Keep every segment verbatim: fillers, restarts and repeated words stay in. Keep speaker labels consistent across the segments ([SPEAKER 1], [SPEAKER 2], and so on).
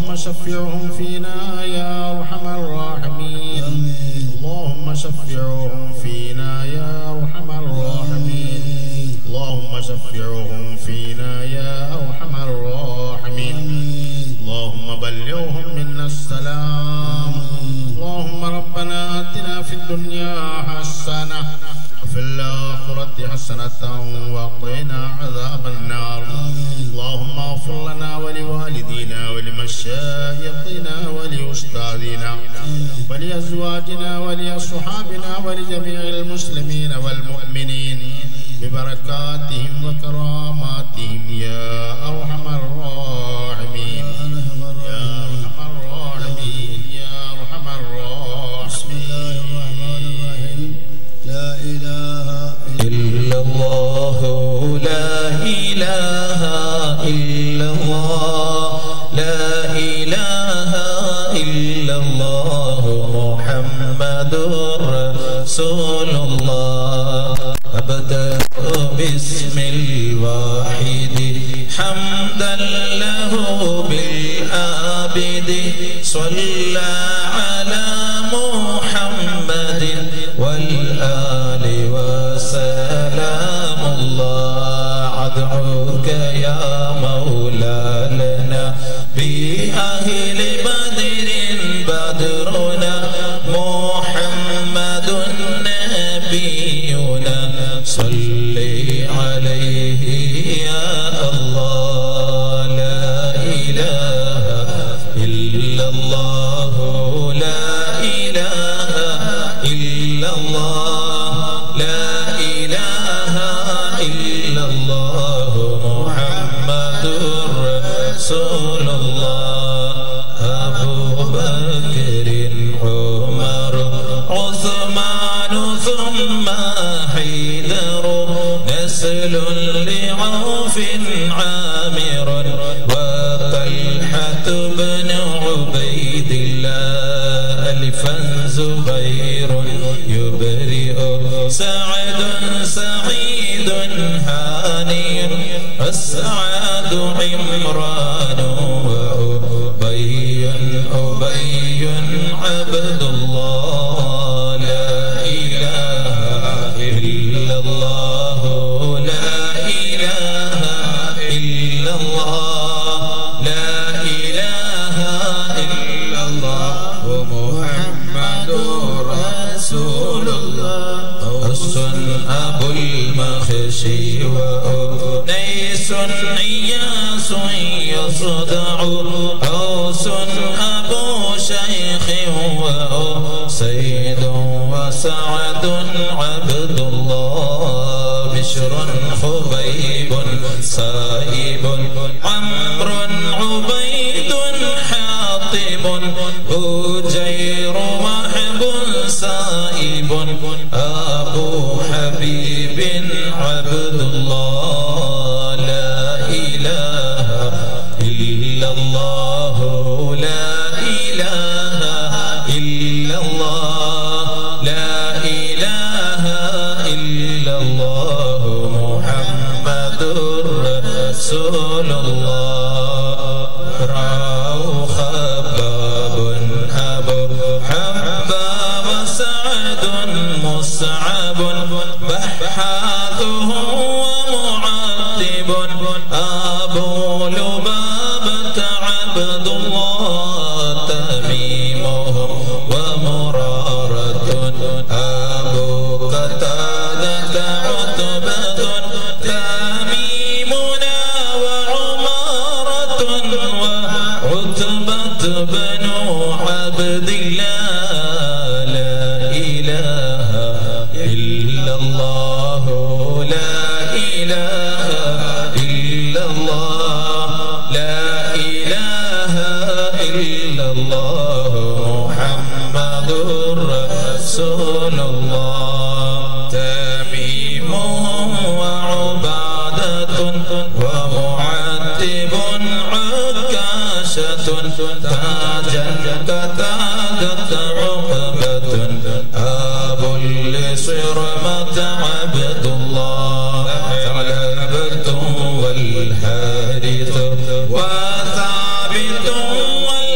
[SPEAKER 1] اللهم شفعهم فينا يا أرحم الراحمين اللهم شفعهم فينا يا أرحم الراحمين اللهم شفعهم فينا يا أرحم الراحمين اللهم بلغهم منا السلام اللهم ربنا آتنا في الدنيا حسنة وفي الآخرة حسنة وقنا عذاب النار اللهم اغفر لنا ولوالدينا ولمشايخنا ولأستاذنا ولأزواجنا ولأصحابنا ولجميع المسلمين والمؤمنين ببركاتهم وكراماتهم يا أرحم الراحمين يا أرحم الراحمين يا أرحم الراحمين. بسم الله الرحمن الرحيم. لا إله إلا الله لا إله إلا الله لا إله إلا الله محمد رسول الله. أبدأ باسم الواحد حمدا له بالآبد صلى على محمد والآل وسلام الله. أدعوك يا مولى لنا بأهل بدر بدرنا محمد نبينا صل عليه يا الله. لا إله إلا الله لا إله إلا الله لا إله إلا الله محمد رسول الله. أبو بكر عمر عثمان ثم حيدر نسل لعوف عامر وطلحة بن عبيد الله ألفا زبير يبرئ سعد سعيد هاني أسعد عمران وأبي أبي عبد الله. لا إله إلا الله لا إله إلا الله لا إله إلا الله محمد رسول الله. أس أبو المخشي وأنيس إياس يصدع أوس أبو شيخ وسيد وسعد عبد الله. بشر خبيب سائب عمرو عبيد حاطب أجير وحب سائب أبو حبيب عبد الله. لا إله إلا الله لا إله إلا الله لا إله إلا الله محمد رسول الله. رأوا خباب أبو حباب سعد مصعب بحاثه ومعذب أبو لبابة عبد الله تميمهم ومرارة أبو قتادة عتبة تميمنا وعمارة وعتبة بن عبد الله. لا إله إلا الله لا إله إلا الله لا إله إلا الله محمد رسول الله. تميمهم وعبادة ومعتب عكاشة تاجا كتاجت عقبة أبو لصرمة عبد الله. ثعلبة والحارث وثابت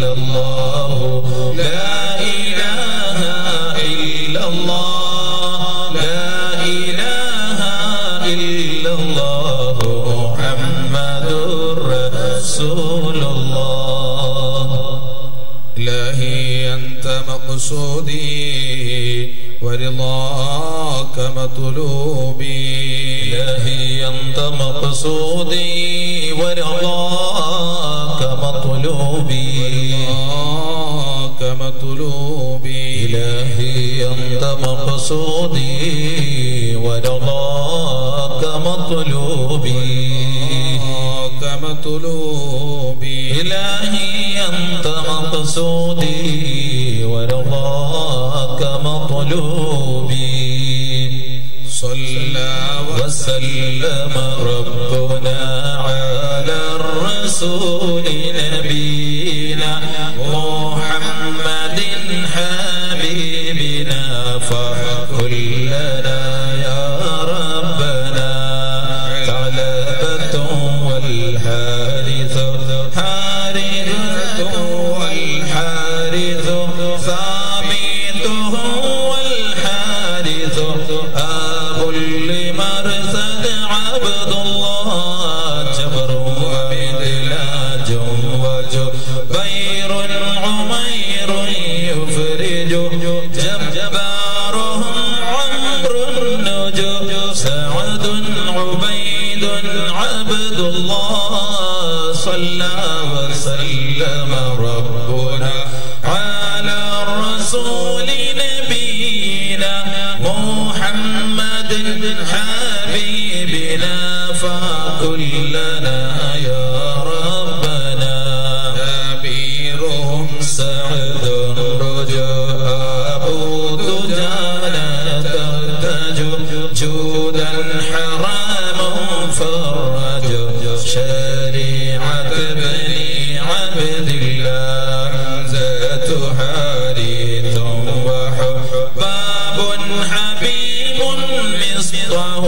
[SPEAKER 1] إلا الله لا إله إلا الله لا إله إلا الله محمد رسول الله إلهي أنت مقصودي ورضاك مطلوبي إلهي أنت مقصودي ورضاك مطلوبي ورضاك مطلوبي إلهي أنت مقصودي ورضاك مطلوبي مطلوبي إلهي أنت مقصودي ورضاك مطلوبي صلى وسلم ربنا على الرسول نبينا محمد حبيبنا فكلنا يا ربنا ثعلبة والحارث حارثة والحارث ثابته والحارث أبو لمرثد عبد الله جبر ومدلاج وجبير عمير يفرج جبارهم عمرو النجوم سعد عبيد عبد الله صلى وسلم ربنا على الرسول نبينا محمد حبيبنا فكلنا يا ربنا كبيرهم سعد رجاء أبو دجانة ترتج جودا حرام فرج شريعة بني عبد الله ذات حارث وحباب حبيب مصطاه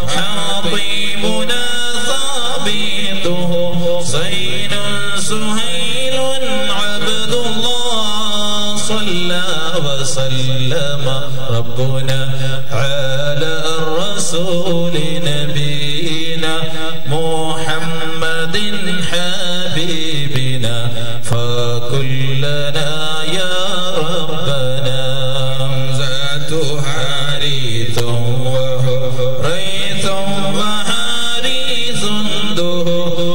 [SPEAKER 1] حطيمنا ثابته زين سهيل عبد الله صلى وسلم ربنا على الرسول نبينا محمد حبيبنا فكلنا يا ربنا ذات حارث وحريث وحارث ده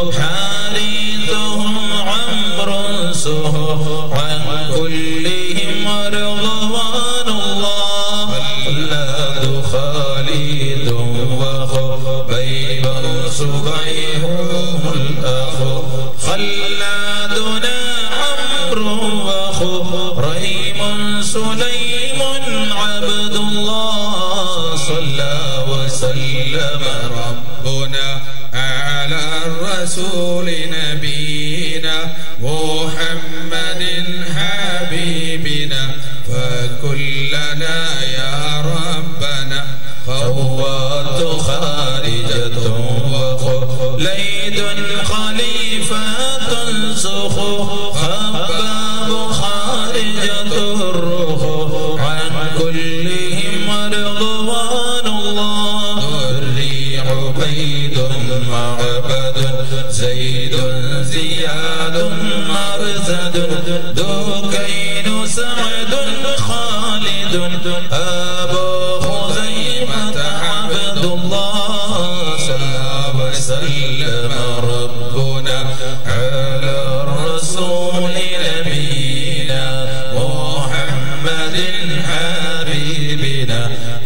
[SPEAKER 1] حارثهم عمرو سه عن كلهم رضوان الله خلاد خالد وخبيب صبيح الأخ خلادنا عمرو وخريم سليم عبد الله صلى وسلم ربنا على الرسول نبينا محمد حبيبنا فكلنا يا ربنا خوات خارجة وخليد خليفة سخو خباب خارجة الروح عن كلهم رضوان الله ذري عبيد معبد زيد زياد مرثد ذكين سعد خالد أبو خزيمة عبد الله صلى وسلم ربنا على الرسول نبينا محمد حبيبنا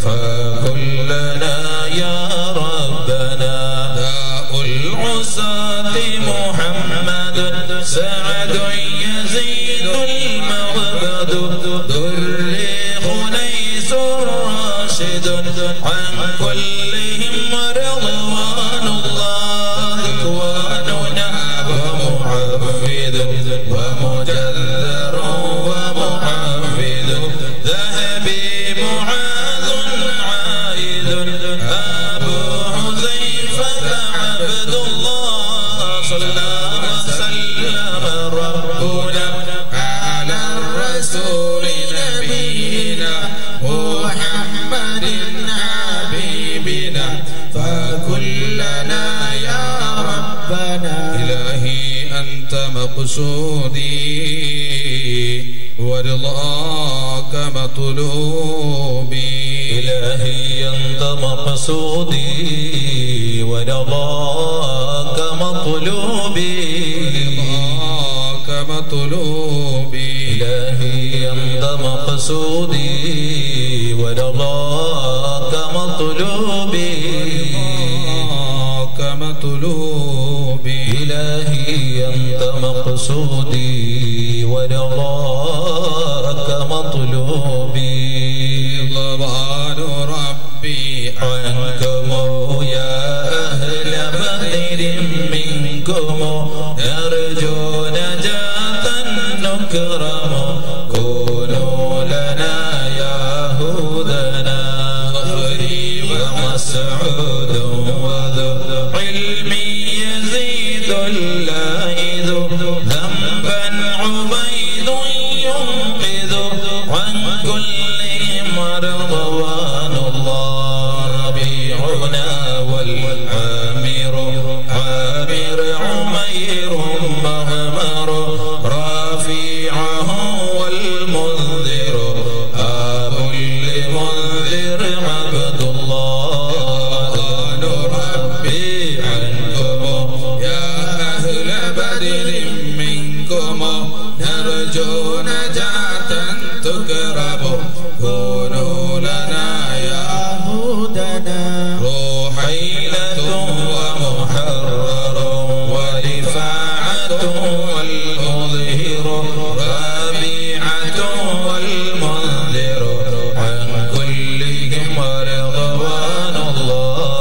[SPEAKER 1] فكلنا يا ربنا داء العصاة محمد سعد يزيد المغبد ذري خنيس راشد عن كلهم رضوان الله إخواننا ومعبد ومجذر ومحمد ذهبي معاذ عائد أبو حذيفة عبد الله صلى وسلم ربنا ورضاك مطلوبي
[SPEAKER 2] إلهي أنت مقصودي ورضاك مطلوبي
[SPEAKER 1] رضاك مطلوبي
[SPEAKER 2] إلهي أنت مقصودي ورضاك مطلوبي
[SPEAKER 1] رضاك مطلوبي
[SPEAKER 2] إلهي أنت مقصودي ورضاك مطلوبي
[SPEAKER 1] رضوان ربي
[SPEAKER 2] عنكم يا أهل بدر منكم نرجو نجاة نكرم كونوا لنا يهودنا ظهري ومسعود وذو علم يزيد اللائذ ذنبا عبيد ينقذ عن كلهم رضوان الله ربيعنا والعامر عامر عمير مغمر رافعه والمنذر آب لمنذر عبد الله ربي عنكم
[SPEAKER 1] يا أهل بدر منكم نرجو نجاة تكرم كونوا لنا يهودنا
[SPEAKER 2] روحيلة ومحرر ورفاعة والمظهر ربيعة والمنذر عن كلهم رضوان الله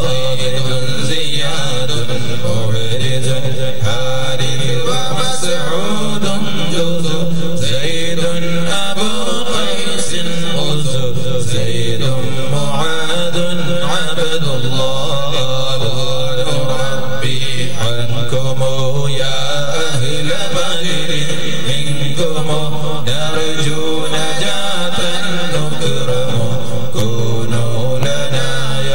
[SPEAKER 2] زياد محرز حارث ومسعود جوز زيد أبو قيس أز زيد معاذ عبد الله ربي عنكم يا أهل بدر منكم نرجو نجاة نكرم كونوا لنا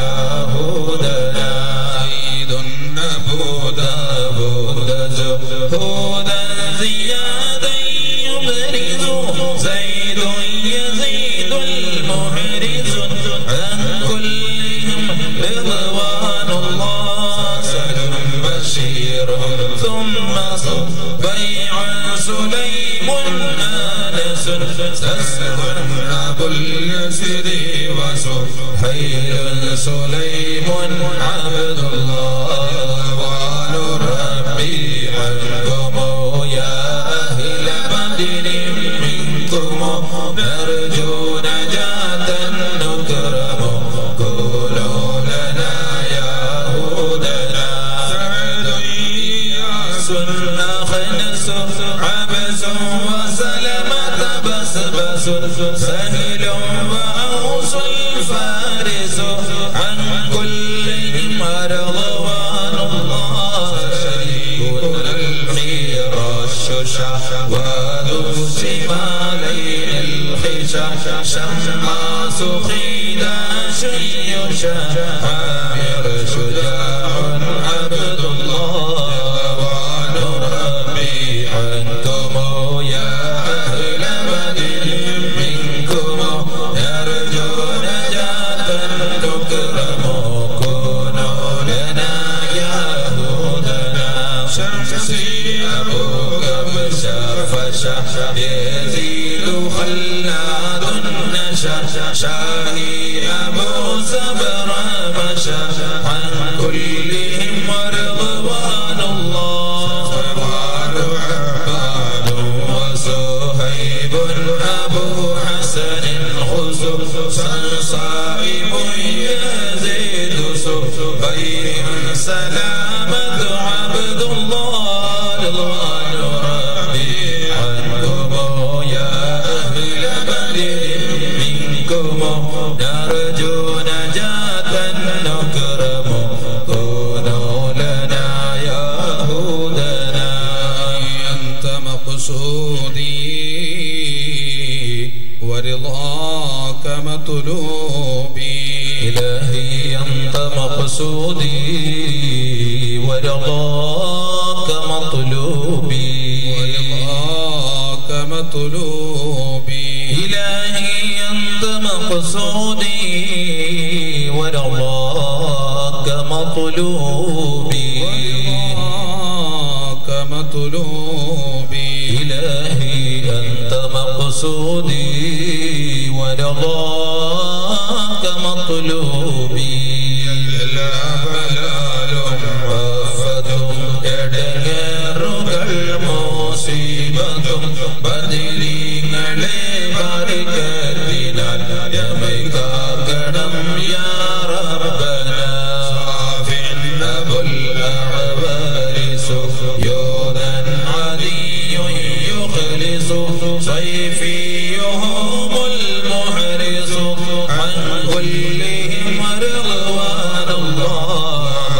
[SPEAKER 2] يهودنا
[SPEAKER 1] زيد نبودا
[SPEAKER 2] هودا زهودا زيادا يبرز زيد يزيد المحرز عن كلهم رضوان الله سلم بشير ثم بيع سليم آنس سسر
[SPEAKER 1] أبو اليسر
[SPEAKER 2] وسهيل سليم عبد الله وعن ربي عنكم يا أهل بدر منكم نرجو نجاة نكرم كونوا لنا يهودنا
[SPEAKER 1] سعد إياس
[SPEAKER 2] أخنس عبس وسلمة بسبس سهل وأوس الفارس عن كلهم رضوان الله شريك الخير الششا وذو الشمالين الخشا شماس خيداش يشا عامر شجاع عبد الله وعن ربي عنكم يا أهل بدر منكم نرجو نجاة تكرم كونوا لنا يهودنا
[SPEAKER 1] شمسي
[SPEAKER 2] أبوك بشرفشا يزيد خلاد النشا شاهي أبو صبر مشا عن كلهم رضوان الله
[SPEAKER 1] رضوان
[SPEAKER 2] عباد وصهيب أبو حسن خصوصا صائب يزيد سبيع سلامة عبد الله رضوان ربي عنكم يا أهل بدر منكم نرجو نجاة نكرم كونوا لنا يهودنا
[SPEAKER 1] أنت مقصودي ورضاك مطلوبي
[SPEAKER 2] إلهي أنت مقصودي ورضاك مطلوبي
[SPEAKER 1] ورضاك مطلوبي
[SPEAKER 2] إلهي أنت مقصودي ورضاك مطلوبي
[SPEAKER 1] ورضاك مطلوبي
[SPEAKER 2] إلهي أنت مقصودي ورضاك مطلوبي
[SPEAKER 1] لا بلال
[SPEAKER 2] آفة എടങ്ങേറുകൾ മുസീബത്തും ബദരീങ്ങളെ ബർക്കത്തിനാൽ യമൈ കാക്കണം യാ റബ്ബന സാഫിൻ അബുൽ അഅ്വാരിസു യോദൻ അദിയുൻ യുഖ്ലിസു സൈഫിയുഹുമുൽ മുഹ്രിസു അൻ കുല്ലിഹിം റളവാനുല്ലാഹ്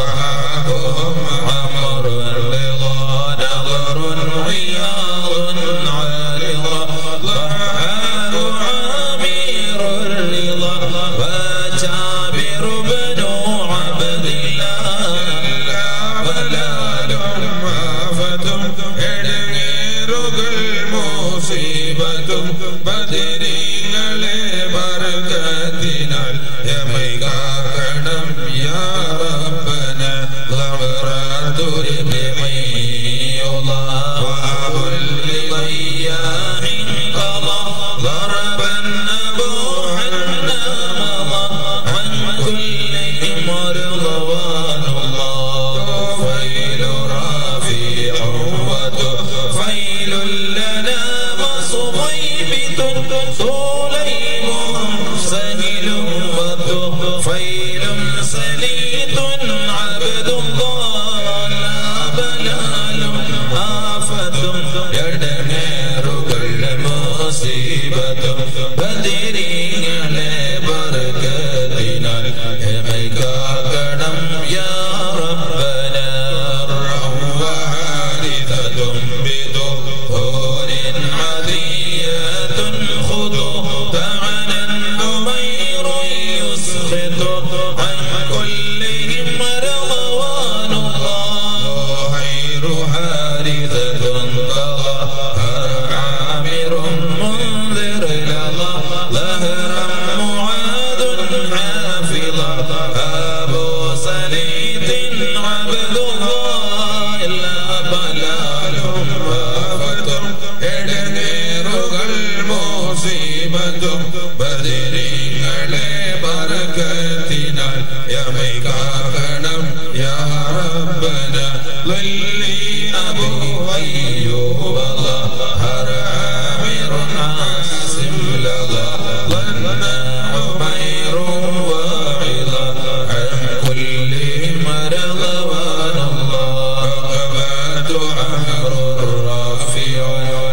[SPEAKER 1] ബദരീങ്ങളെ ബർക്കത്തിനാൽ യമൈ കാക്കണം യാ റബ്ബന ളവറാതുൽ ബിഇയുള്ള വഅബുൽ ലിയാഹിൻ ഖള ളറബൻ അബൂഹൻ നമള അൻ കുല്ലിഹിം റളവാനുല്ലാഹ് ഫൈലു റാഫിഉ വതുഫൈലു ലനാ وصغيبت صليم سهل وطفيل سليط عبد الله لا بلال آفة يدنيرകൾ മുസീബത്ത് ബദരീങ്ങളെ ബർക്കത്തിനാൽ യമൈ കാക്കണം യാ റബ്ബന റവ്വാരിതതും ബിദുഹൂരിൻ عذية خذوا تعالى النمير يسخط عن كلهم رضوان الله خير حارثة طهر عامر منذر لظى ظهرا معاذ حافظا أبو سليط عبد الله لا بلال وفتح എടങ്ങേറുകൾ മുസീബത്തും ബദരീങ്ങളെ ബർക്കത്തിനാൽ യമൈ കാക്കണം യാ റബ്ബന ലല്ലി അബൂ അയ്യൂബ ളഹർ ആമിർ ആസിം ലദാ ലന്ന ഉമൈർ വഇദ അൻ കുല്ലി മർളവാനുല്ലാഹ് അബദു അമർ റാഫിഉ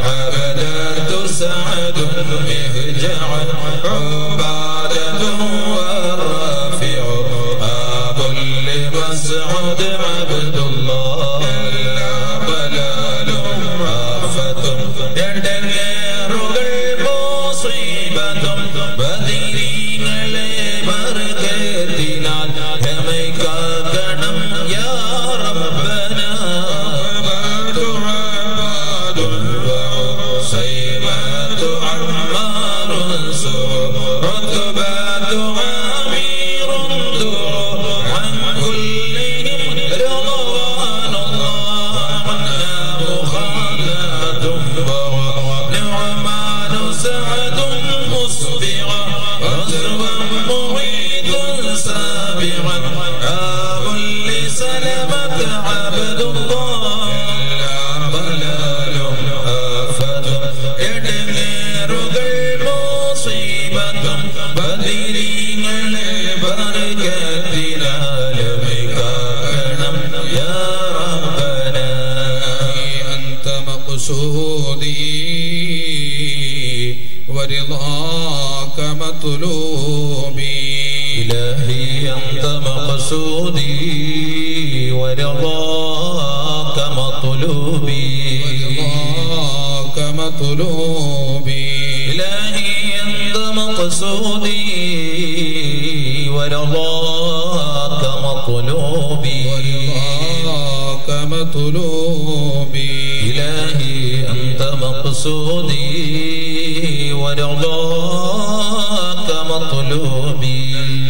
[SPEAKER 1] سعد مهجع عبادة والرافع أبو لمسعود عبد الله لا بلال آفة يدنيرകൾ മുസീബത്ത് ബദരീങ്ങളെ ബർക്കത്തിനാൽ യമൈ കാക്കണം യാ റബ്ബന عمار سوء رتبات عمير دور عن كلهم رضوان الله عنا مخالات نعمان سعد مصبغا رزوا معيد سابغا آب لسلمة عبد الله لا بلال آفة എടങ്ങേറുകൾ മുസീബത്തും ബദരീങ്ങളെ ബർക്കത്തിനാൽ യമൈ കാക്കണം യാ റബ്ബന أنت مقصودي ورضاك مطلوبي
[SPEAKER 2] إلهي أنت مقصودي ورضاك مطلوبي
[SPEAKER 1] مطلوبي
[SPEAKER 2] إلهي أنت مقصودي ورضاك مطلوبي
[SPEAKER 1] ورضاك مطلوبي
[SPEAKER 2] إلهي أنت مقصودي مقصودي ورضاك مطلوبي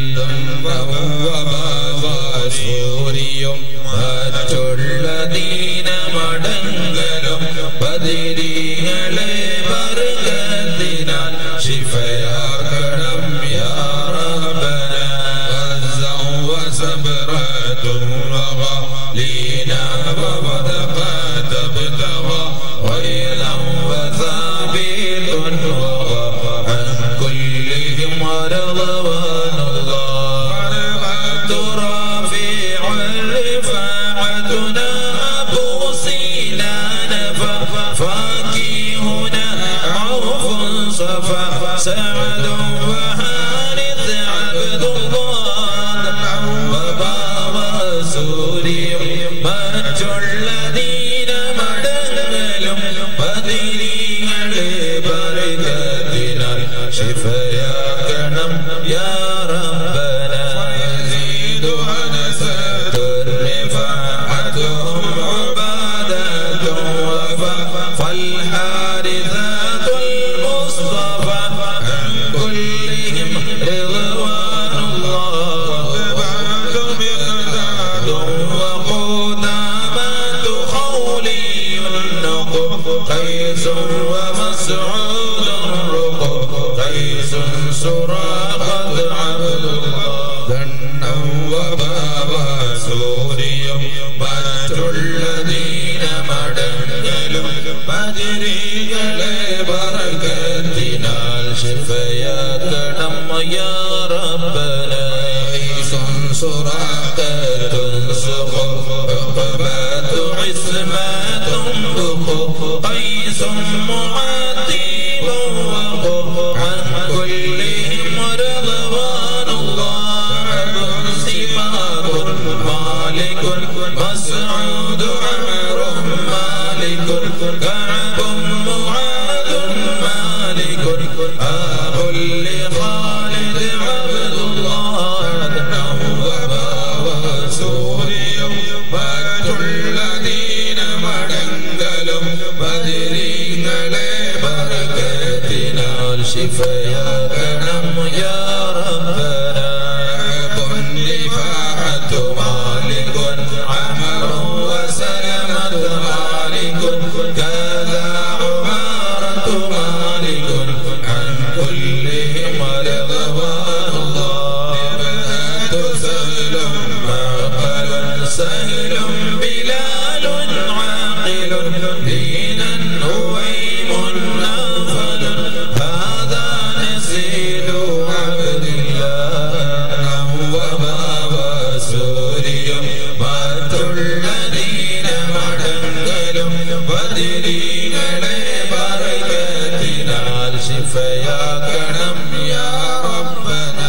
[SPEAKER 1] സൂര്യം മറ്റുള്ളദീന മടങ്ങലും ബദരീങ്ങളെ ബർക്കത്തിനാൽ ശിഫയാക്കണം യാ റബ്ബന വസൗ വസബ്റതും വഗലീന വവദഖത ബതവ വൈലം വസാബിതുൻ വഅൻ കുല്ലിഹിം റളവാനുല്ലാഹ് سعد وحارث عبد الله وبابا سوري മറ്റുള്ളദീന മടങ്ങലും ബദരീങ്ങളെ ബർക്കത്തിനാൽ ശിഫയാക്കണം യാ റബ്ബന യസീദു അനസതുർ റിഫഅതുഹും ഉബാദതും വഫൽ ഹാരിസതുൽ മുസ്തഫ അൻ കുല്ലിഹിം റിദ്വാനുല്ലാഹ് വബഅദു മിഖ്ദാദും വഖുദാമതു ഖൗലിയുൻ നഖബ ഖൈസും വമസ്ഊദും റുഖബ ഖൈസും സുറാഖത് അബ്ദുല്ലാഹ് ദണ്ണം വബാബ സൂര്യം മറ്റുള്ളദീന മടങ്ങലും ബദരീകളെ ബർക്കത്തിനാൽ ശിഫയാക്കണം യാ റബ്ബന ഖൈസും സുറാഖത്തുൻ സുഖബതു ഇസ്മതും ബുഖു ഖൈസും മുഅത്തിബും വഖു അൻ കുല്ലിഹിം റളവാനുല്ലാഹ് സിമാകുൻ മാലികുൻ മസ്ഊദു അംറും മാലികുൻ കഅബും മുആദുൻ മാലികുൻ ആബുൽ ഖാലിദ് അബ്ദുല്ലാഹ് നവവ സൂര്യം മറ്റുള്ളദീന മടങ്ങലും ബദരീങ്ങളെ ബർക്കത്തിനാൽ ശിഫയാക്കണം യാ റബ്ബന بنفاعة مالك عمر وسلمة مالك كذا عمارة مالك عن كلهم رضوان الله ابنة سهل معقل سهل بلال عاقل دينا هويم نافل هذا نسيل عبد الله وباب سوريا മറ്റുള്ളദീന മടങ്ങലും ബദരീങ്ങളെ ബർക്കത്തിനാൽ ശിഫയാക്കണം യാ റബ്ബന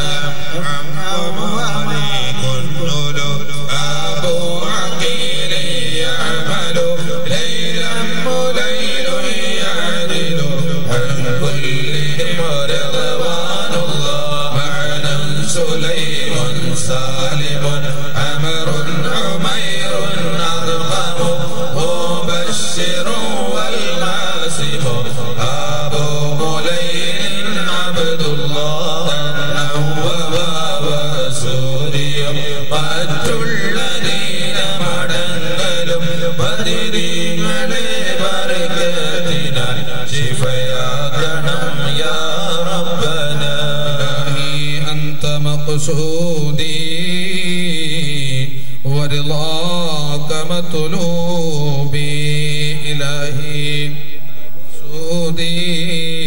[SPEAKER 1] മുഹമ്മദുൽ അബൂ അഖീൽ യഅമലു ലൈലൻ മുലൈലു യഅദിലു അൻ കുല്ലിഹിം റളവാനുല്ലാഹ് മഅനൻ സുലൈമുൻ സാലിമുൻ അമറുൻ ഉമൈറുൻ അർഖമു മുബശ്ശിറു വൽ ഖാസിമു അബൂ മുലൈൻ അബ്ദുല്ലാഹ് നവവ സൂര്യം മറ്റുള്ളദീന മടങ്ങലും ബദരീങ്ങളെ ബർക്കത്തിനാൽ ശിഫയാക്കണം യാ റബ്ബന അൻത മഖ്സൂദി ورضاك مطلوبي إلهي سودي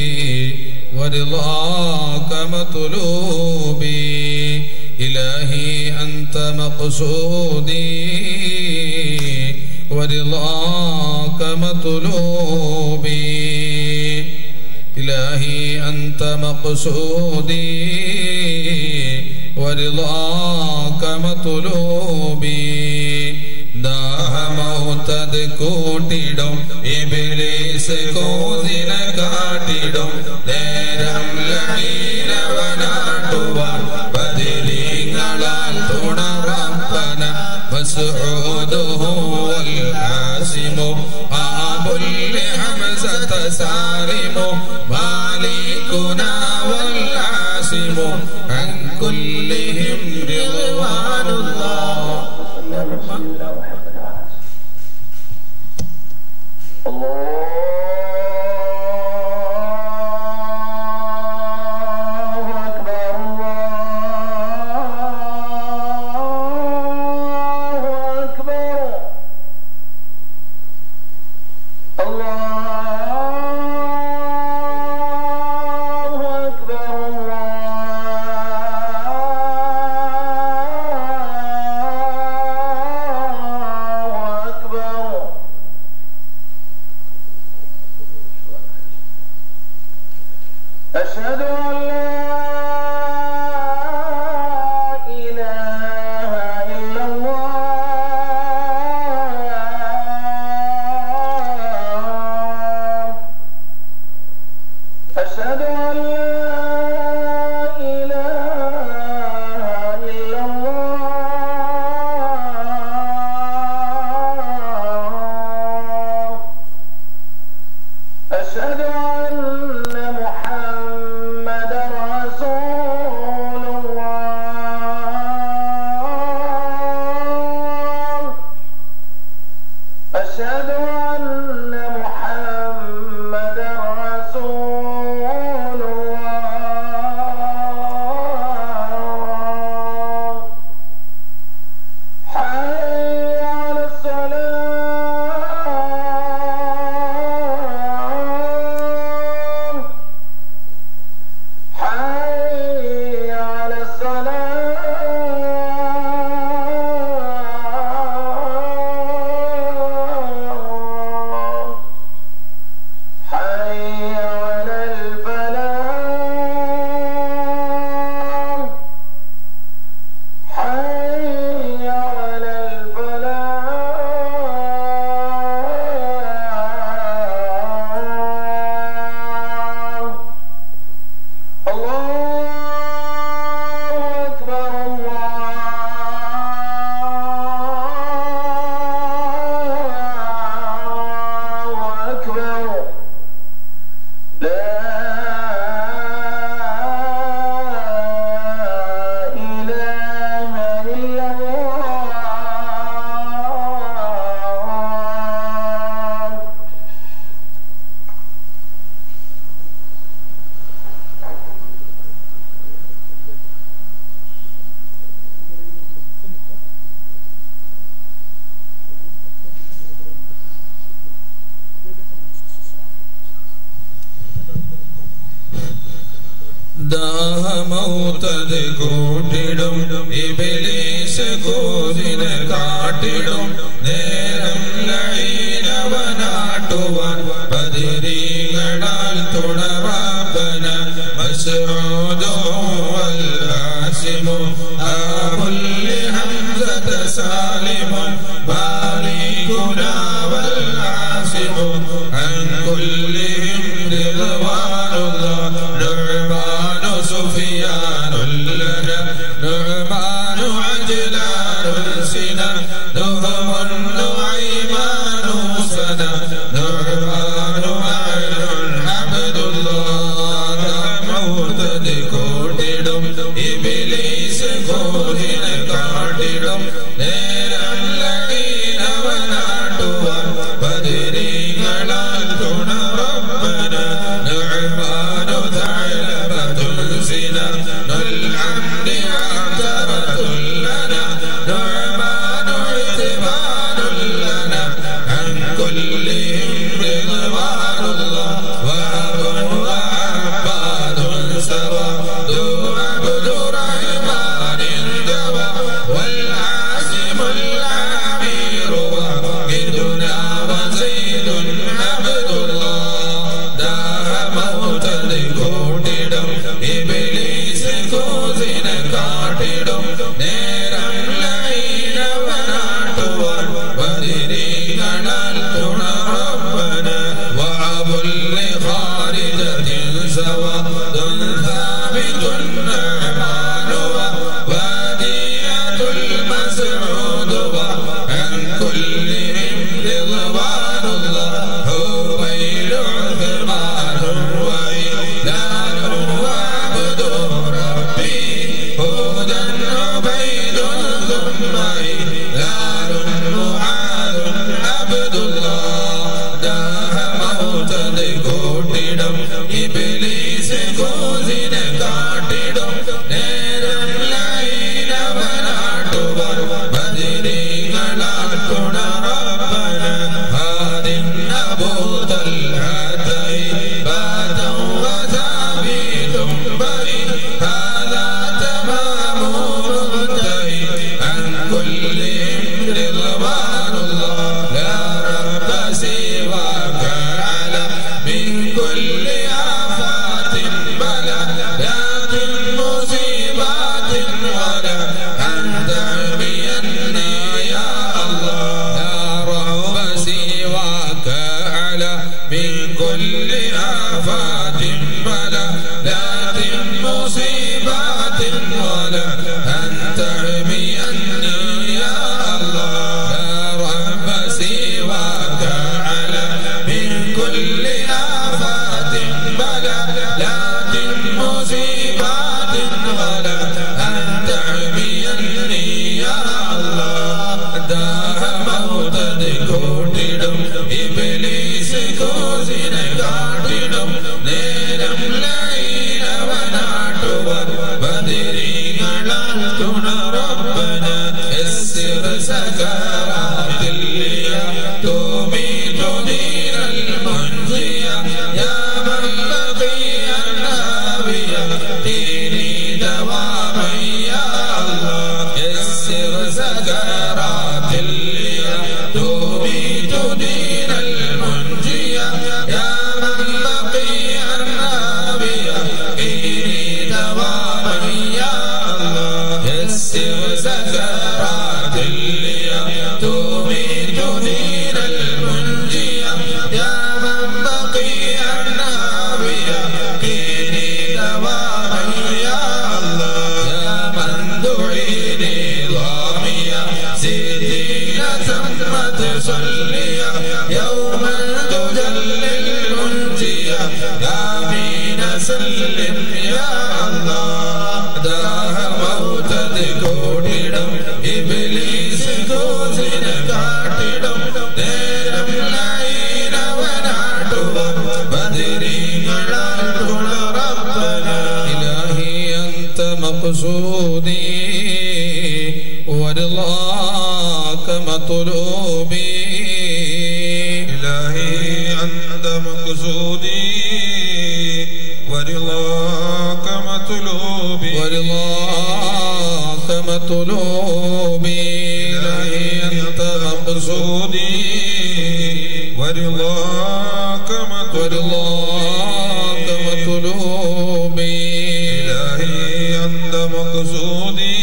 [SPEAKER 1] ورضاك مطلوبي إلهي أنت مقصودي ورضاك مطلوبي إلهي أنت مقصودي ورضاك مطلوبي ദാഹമൗതത് കൂട്ടിടും ഇബ്ലീസ് കോതിനെ കാട്ടിടും നേരം ലഹീനവനാട്ടുവാൻ ബദരീങ്ങളാൽ തുണറപ്പന വസ്ഊദുഹു വൽ ഹാസിമു ആബുൽ ഹംസത
[SPEAKER 3] أشهد أن لا إله إلا الله أشهد أن لا إله إلا الله أشهد أن محمد رسول الله أشهد أن محمد رسول الله حي على الصلاة حي على الصلاة حي على الفلاح حي على الفلاح الله أكبر الله أكبر لا إله إلا الله
[SPEAKER 1] ദാഹമൗത്തത് കൂട്ടിടും ഇബ്ലീസ് കൂതിനെ കാട്ടിടും നേരം ലഈനവനാട്ടുവാൻ ബദരീകളാൽ തുണറാപ്പന മസ്ഊദു വൽ ആസിമു അബുൽ ഹംസത സാലിമു ബാരികുനാ വൽ ആസിമു അൻ കുല്ലിഹിം റിദ്വാനുല്ലാഹ് نعمان سفيان لنا نعمان عجلان سنا نهم نعيمان سنا نعمان عين عبد الله موتد കൂട്ടിടും ഇബ്ലീസ് കൂതിനെ കാട്ടിടും നേരം ലഈനവനാട്ടുവാൻ ബദരീകളാൽ തുണറബ്ബന نعمان ثعلبة سنا دواما يا الله يسر سكرات اليتوم تدين المنجية يا من بقي النبي إني دواما يا الله يسر سكرات اليتوم تدين المنجية يا من بقي النبي إني دواما يا الله يا من دعيني ضامية ستين تمت صليا يوم تجلي المنجية آمين سلم يا الله داها موتد كوتيدم إبليس دوزين كاتيدم നേരം ലൈനവനാട്ടുവ ബദരീങ്ങളാട്ടുള്ള റബ്ബന ഇലാഹി അന്ത മഖ്സൂദി വറളാക മത്ലൂബി ഇലാഹി അന്ത മഖ്സൂദി വറളാക മത്ലൂബി വറളാക മത്ലൂബി ഇലാഹി അന്ത മഖ്സൂദി ورضاك ورضاك مطلوبي إلهي أنت مقصودي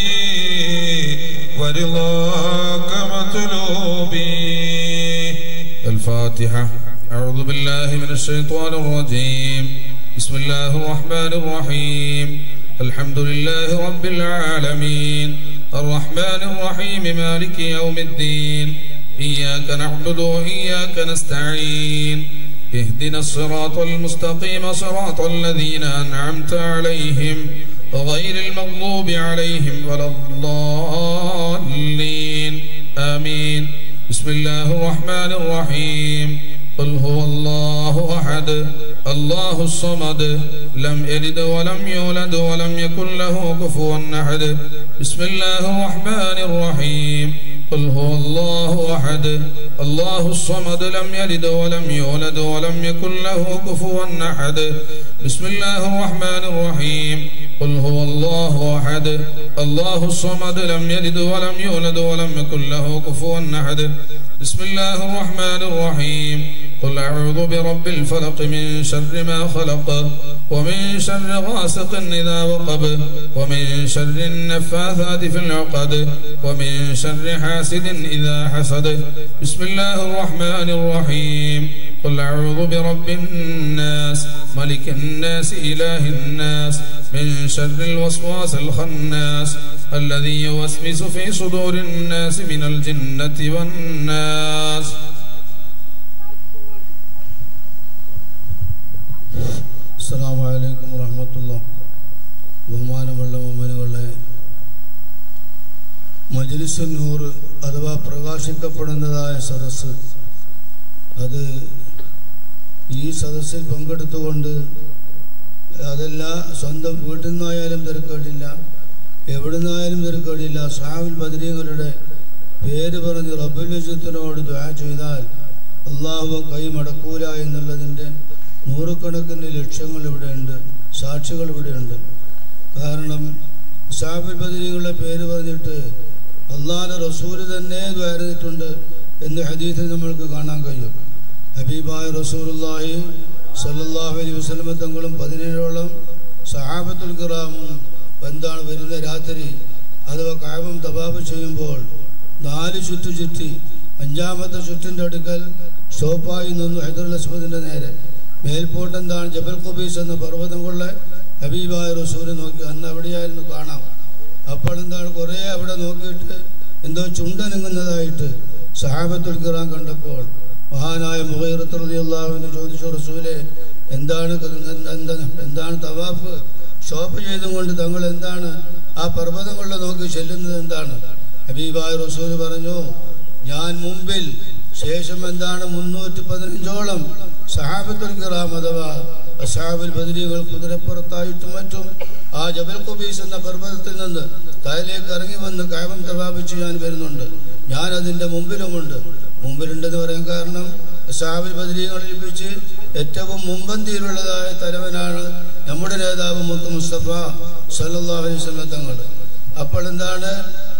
[SPEAKER 1] ورضاك مطلوبي الفاتحة أعوذ بالله من الشيطان الرجيم بسم الله الرحمن الرحيم الحمد لله رب العالمين الرحمن الرحيم مالك يوم الدين إياك نعبد وإياك نستعين اهدنا الصراط المستقيم صراط الذين أنعمت عليهم غير المغضوب عليهم ولا الضالين آمين بسم الله الرحمن الرحيم قل هو الله أحد الله الصمد لم يلد ولم يولد ولم يكن له كفوا أحد بسم الله الرحمن الرحيم قل هو الله أحد الله الصمد لم يلد ولم يولد ولم يكن له كفوا أحد بسم الله الرحمن الرحيم قل هو الله أحد الله الصمد لم يلد ولم يولد ولم يكن له كفوا أحد بسم الله الرحمن الرحيم قل أعوذ برب الفلق من شر ما خلق ومن شر غاسق إذا وقب ومن شر النفاثات في العقد ومن شر حاسد إذا حسد بسم الله الرحمن الرحيم قل أعوذ برب الناس ملك الناس إله الناس من شر الوسواس الخناس الذي يوسوس في صدور الناس من الجنة والناس
[SPEAKER 4] അസ്സലാമു അലൈക്കും വറഹ്മത്തുള്ളാഹി. ബഹുമാനമുള്ള മുഅ്മിനുകളെ, മജ്ലിസുൻ നൂർ അഥവാ പ്രകാശിക്കപ്പെടുന്നതായ സദസ്സ്, അത് ഈ സദസ്സിൽ പങ്കെടുത്തുകൊണ്ട് അതല്ല സ്വന്തം വീട്ടിൽ നിന്നായാലും തിരക്കേടില്ല, എവിടെ നിന്നായാലും തിരക്കേടില്ല, സ്വഹാബുൽ ബദരീങ്ങളുടെ പേര് പറഞ്ഞ് റബ്ബുൽ ഇസ്സത്തിനോട് ദുആ ചെയ്താൽ അല്ലാഹു കൈ മടക്കൂല എന്നുള്ളതിൻ്റെ നൂറുകണക്കിന് ലക്ഷ്യങ്ങൾ ഇവിടെയുണ്ട്, സാക്ഷികൾ ഇവിടെയുണ്ട്. കാരണം സ്വഹാബുൽ ബദരീങ്ങളുടെ പേര് പറഞ്ഞിട്ട് അല്ലാഹുവിന്റെ റസൂൽ തന്നെ ദ്വാരന്നിട്ടുണ്ട് എന്ന് ഹദീസിൽ നമ്മൾക്ക് കാണാൻ കഴിയും. ഹബീബായ റസൂലുള്ളാഹി സ്വല്ലല്ലാഹു അലൈഹി വസല്ലം തങ്ങളും പതിനേഴോളം സഹാബത്തുൽ കിറാമും എന്താണ് വരുന്ന രാത്രി അഥവാ കഅബം തവാഫ് ചെയ്യുമ്പോൾ നാല് ചുറ്റു ചുറ്റി അഞ്ചാമത്തെ ചുറ്റിൻ്റെ അടുക്കൽ സ്റ്റോപ്പായി നിന്നു ഹജറുൽ അസ്വദിൻ്റെ നേരെ. മേൽപോട്ട് എന്താണ് ജബൽ ഖുബൈസ് എന്ന പർവ്വതം കൊള്ള ഹബീബായ റസൂൽ നോക്കി. അന്ന് അവിടെയായിരുന്നു കാണാം. അപ്പോൾ എന്താണ് കുറേ അവിടെ നോക്കിയിട്ട് എന്തോ ചുണ്ടനങ്ങുന്നതായിട്ട് സഹാബത്തുൽ കിറാം കണ്ടപ്പോൾ മഹാനായ മുഗീറത്ത് റളിയല്ലാഹു അൻഹു ചോദിച്ചു, റസൂലെ എന്താണ് എന്താണ് തവാഫ് ഷോപ്പ് ചെയ്തുകൊണ്ട് തങ്ങൾ എന്താണ് ആ പർവ്വതങ്ങളിൽ നോക്കി ചെല്ലുന്നത് എന്താണ്? ഹബീബായ റസൂൽ പറഞ്ഞു, ഞാൻ മുമ്പിൽ ശേഷം എന്താണ് മുന്നൂറ്റി പതിനഞ്ചോളം സഹാബത്തുൽ കിറാം അഥവാ അസ്ഹാബുൽ ബദരീകൾ കുതിരപ്പുറത്തായിട്ടും മറ്റും ആ ജബൽ ഖുബൈസ് എന്ന പർവ്വതത്തിൽ നിന്ന് താഴേക്ക് ഇറങ്ങി വന്ന് കഅബം തവാഫ് ചെയ്യാൻ വരുന്നുണ്ട്. ഞാൻ അതിൻ്റെ മുമ്പിലുമുണ്ട്. മുമ്പിലുണ്ടെന്ന് പറയാൻ കാരണം അസ്ഹാബുൽ ബദരീകളിൽ വെച്ച് ഏറ്റവും മുമ്പന്തിയിലുള്ളതായ തലവനാണ് നമ്മുടെ നേതാവ് മുത്ത് മുസ്തഫ സല്ലല്ലാഹു അലൈഹി വസല്ലം തങ്ങൾ. അപ്പോൾ എന്താണ്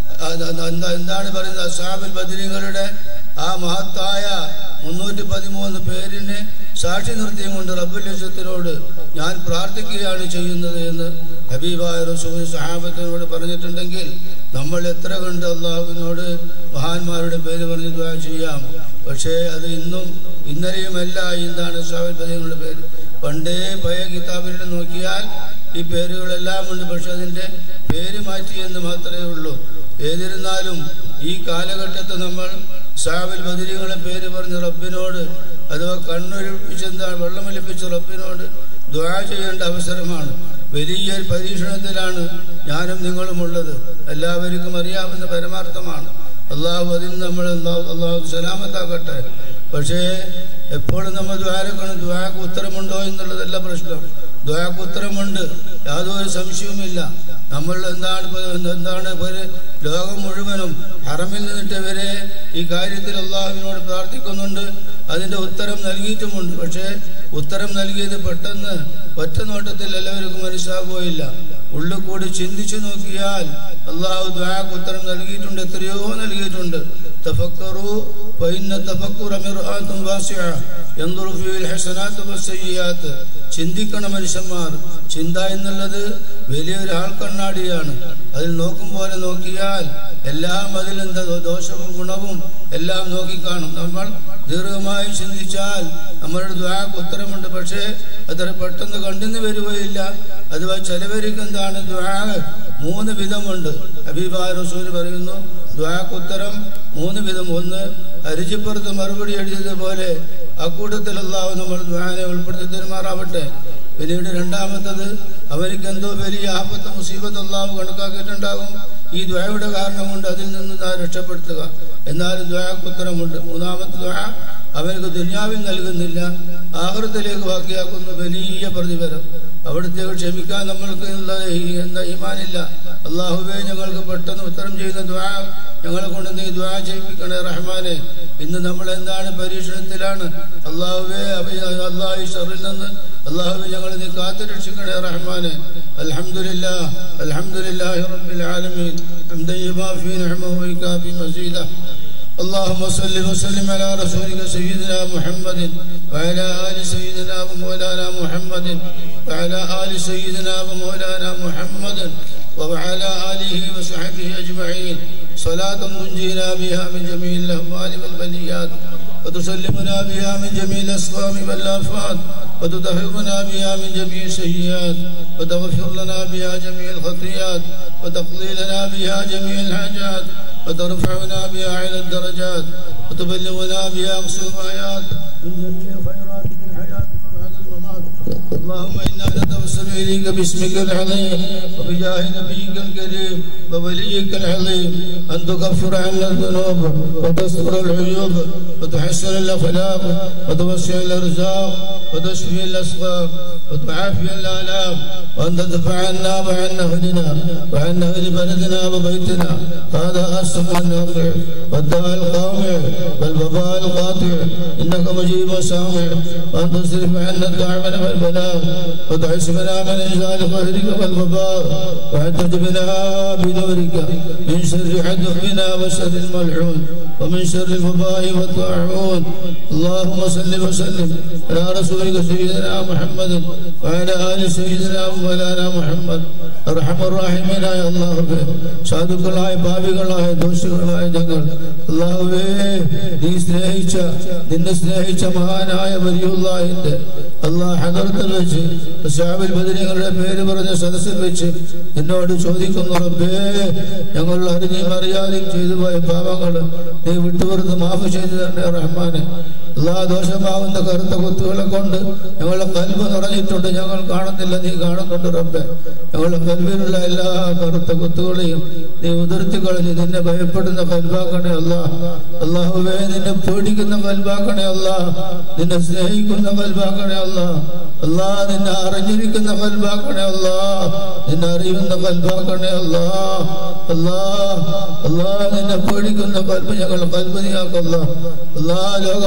[SPEAKER 4] എന്താ എന്താണ് പറയുന്നത്? അസ്ഹാബുൽ ബദരീങ്ങളുടെ ആ മഹത്തായ മുന്നൂറ്റി പതിമൂന്ന് പേരിനെ സാക്ഷി നിർത്തിയും കൊണ്ട് റബ്ബുൽ ഇസ്സത്തിനോട് ഞാൻ പ്രാർത്ഥിക്കുകയാണ് ചെയ്യുന്നത് എന്ന് ഹബീബായ റസൂൽ സഹാബത്തിനോട് പറഞ്ഞിട്ടുണ്ടെങ്കിൽ നമ്മൾ എത്ര കണ്ട് അള്ളാഹുവിനോട് മഹാന്മാരുടെ പേര് പറഞ്ഞ് ദുആ ചെയ്യാം. പക്ഷേ അത് ഇന്നും ഇന്നലെയുമല്ല. എന്താണ് അസ്ഹാബുൽ ബദരീങ്ങളുടെ പേര്? പണ്ടേ പഴയ കിതാബിൽ നോക്കിയാൽ ഈ പേരുകളെല്ലാം ഉണ്ട്. പക്ഷെ അതിൻ്റെ പേര് മാറ്റി എന്ന് മാത്രമേ ഉള്ളൂ. ഏതിരുന്നാലും ഈ കാലഘട്ടത്തിൽ നമ്മൾ അസ്ഹാബുൽ ബദരീങ്ങളുടെ പേര് പറഞ്ഞ് റബ്ബിനോട് അഥവാ കണ്ണൊലിപ്പിച്ച് എന്താണ് വെള്ളമൊലിപ്പിച്ച് റബ്ബിനോട് ദുആ ചെയ്യേണ്ട അവസരമാണ്. വലിയൊരു പരീക്ഷണത്തിലാണ് ഞാനും നിങ്ങളുമുള്ളത്. എല്ലാവർക്കും അറിയാവുന്ന പരമാർത്ഥമാണ്. അള്ളാഹു അതിന് നമ്മൾ അള്ളാഹു സലാമത്താക്കട്ടെ. പക്ഷേ എപ്പോഴും നമ്മൾ ദ്വാരക്കണം. ദ്വാക്ക് ഉത്തരമുണ്ടോ എന്നുള്ളതല്ല പ്രശ്നം. ദ്വാക്ക് ഉത്തരമുണ്ട്, യാതൊരു സംശയവുമില്ല. നമ്മൾ എന്താണ് എന്താണ് ഒരു ലോകം മുഴുവനും ഹറമിൽ നിന്നിട്ട് വരെ ഈ കാര്യത്തിൽ അള്ളാഹുവിനോട് പ്രാർത്ഥിക്കുന്നുണ്ട്. അതിൻ്റെ ഉത്തരം നൽകിയിട്ടുമുണ്ട്. പക്ഷേ ഉത്തരം നൽകിയത് പെട്ടെന്ന് ഒറ്റ നോട്ടത്തിൽ എല്ലാവർക്കും മനസ്സിലാകുകയില്ല. ഉള്ളിൽ കൂടി ചിന്തിച്ചു നോക്കിയാൽ അള്ളാഹു ദുആക്ക് ഉത്തരം നൽകിയിട്ടുണ്ട്, എത്രയോ നൽകിയിട്ടുണ്ട്. തഫക്കറു ഫഇന്ന തഫക്കുറ മിർആത്തുൻ വാസിഅ യൻദുറു ഫീൽ ഹസനാത്ത് വസ്സയ്യിആത്ത്. ചിന്തിക്കണം മനുഷ്യന്മാർ. ചിന്ത എന്നുള്ളത് വലിയൊരു ആൾക്കണ്ണാടിയാണ്. അതിൽ നോക്കും പോലെ നോക്കിയാൽ എല്ലാം അതിലെന്താ ദോഷവും ഗുണവും എല്ലാം നോക്കിക്കാണും. നമ്മൾ ദീർഘമായി ചിന്തിച്ചാൽ നമ്മളുടെ ദുആക്ക് ഉത്തരമുണ്ട്. പക്ഷേ അത്ര പെട്ടെന്ന് കണ്ടെന്ന് വരികയില്ല. അഥവാ ചിലവർക്ക് എന്താണ് ദുആ മൂന്ന് വിധമുണ്ട്. ഹബീബായ റസൂൽ പറയുന്നു ദുആക്ക് ഉത്തരം മൂന്ന് വിധം. ഒന്ന്, അരിജിപ്പുറത്ത് മറുപടി എഴുതിയതുപോലെ അക്കൂട്ടത്തിൽ അല്ലാഹു നമ്മൾ ദുആനെ ഉൾപ്പെടുത്തി തരുമാറാവട്ടെ. പിന്നീട് രണ്ടാമത്തത്, അവർക്ക് എന്തോ വലിയ ആപത്ത് മുസീബത്ത് അല്ലാഹു കണക്കാക്കിയിട്ടുണ്ടാകും. ഈ ദുആയുടെ കാരണം കൊണ്ട് അതിൽ നിന്ന് രക്ഷപ്പെടുത്തുക. എന്നാലും ദുആക്ക് ഉത്തരമുണ്ട്. മൂന്നാമത്തെ ദുആ അവർക്ക് ദുനിയാവിൽ നൽകുന്നില്ല, ആഖിറത്തിലേക്ക് ബാക്കിയാക്കുന്ന വലിയ പ്രതിഫലം. അവിടത്തേക്ക് ക്ഷമിക്കാൻ നമ്മൾക്ക് എന്താ ഈമാനില്ല. അല്ലാഹുവേ, ഞങ്ങൾക്ക് പെട്ടെന്ന് ഉത്തരം ചെയ്യുന്ന ദുആ ഞങ്ങളെ കൊണ്ട് നീ ദുആ ചെയ്യിപ്പിക്കണേ റഹ്മാനെ. ഇന്ന് നമ്മൾ എന്താണ് പരീക്ഷണത്തിലാണ്. അല്ലാഹുവേ, അല്ലാഹു ശർറിൽ നിന്ന് അല്ലാഹുവേ ഞങ്ങളെ നീ കാത്തു രക്ഷിക്കണേ റഹ്മാനെ. അൽഹംദുലില്ലാഹ് അൽഹംദുലില്ലാഹി റബ്ബിൽ ആലമീൻ ഹംദൻ യുവാഫി നിഅമഹു വയുകാഫി മസീദഹു. اللهم صل وسلم على رسولك سيدنا محمد وعلى آل سيدنا ومولانا محمد وعلى آل سيدنا ومولانا محمد وعلى آله وصحبه أجمعين صلاة تنجينا بها من جميع الأهوال والبليات وتسلمنا بها من جميع الأسقام والآفات وتطهرنا بها من جميع السيئات وتغفر لنا بها جميع الخطيئات وتقضي لنا بها جميع الحاجات وترفعنا بها إلى الدرجات وتبلغنا بها أقصى الغايات من جميع خيرات الحياة وبعد الممات. اللهم إنا نتوسل إليك باسمك العظيم وبجاه نبيك الكريم ووليك العظيم أن تكفر عنا الذنوب وتستر العيوب وتحسن الأخلاق وتوسع الأرزاق وتشفي الأسقام وتعافي الآلام وأن تدفع عنا وعن أهلنا وعن أهل بلدنا وبيتنا هذا السم الناقع والداء القامع والوباء القاطع إنك مجيب وسامع. وأن تصرف عنا الدعوة والبلاء وتعصمنا من إنزال قهرك والوباء وأن تجبنا بنورك من شر عدونا وشر الملعون ومن شر الوباء والطاعون. اللهم صل وسلم على رسولك سيدنا محمد وعلى آل سيدنا ومولانا محمد. أرحم الراحمين يا الله. സാധുക്കളായ പാപികളായ ദോഷികളായ ഞങ്ങൾ അല്ലാഹുവേ, നീ സ്നേഹിച്ച നിന്നെ സ്നേഹിച്ച മഹാനായ വലിയുള്ളാഹിന്റെ അല്ലാഹ് ഹദറത്തിൽ വെച്ച് അസ്ഹാബുൽ ബദരീങ്ങളുടെ പേര് പറഞ്ഞ സദസ്സിൽ വെച്ച് എന്നോട് ചോദിക്കുന്നു, റബ്ബേ, ഞങ്ങൾ അറിഞ്ഞും അറിയാതെയും ചെയ്തു പോയ പാപങ്ങൾ നീ വിട്ടുപുറത്ത് മാഫ് ചെയ്തു തന്നെ റഹ്മാനെ. അല്ലാഹ്, ദോഷമാവുന്ന കറുത്ത കുത്തുകളെ കൊണ്ട് ഞങ്ങളുടെ കൽബ് നിറഞ്ഞിട്ടുണ്ട്, ഞങ്ങൾ കാണുന്നില്ല, നീ കാണുന്നുണ്ട് റബ്ബേ. ഞങ്ങളുടെ കൽബിലുള്ള എല്ലാ കറുത്ത കുത്തുകളെയും നീ ഉതിർത്തി കളഞ്ഞ് നിന്നെ ഭയപ്പെടുന്ന കൽബാക്കണേ അല്ലാഹ്. അല്ലാഹുവേ, നിന്നെ പേടിക്കുന്ന കൽബാക്കണേ അല്ലാഹ്. നിന്നെ സ്നേഹിക്കുന്ന കൽബാക്കണേ അല്ലാഹ്. അല്ലാഹ്, നിന്നെ അറിഞ്ഞിരിക്കുന്ന കൽബാക്കണേ അല്ലാഹ്. നിന്നെ അറിയുന്ന കൽബാക്കണേ അല്ലാഹ്. അല്ലാഹ് അല്ലാഹ് നിന്നെ പേടിക്കുന്ന കൽബ് ഞങ്ങളുടെ കൽബ് നീയാക്കല്ലാഹ്. അല്ലാഹ്, ലോകാവസാനം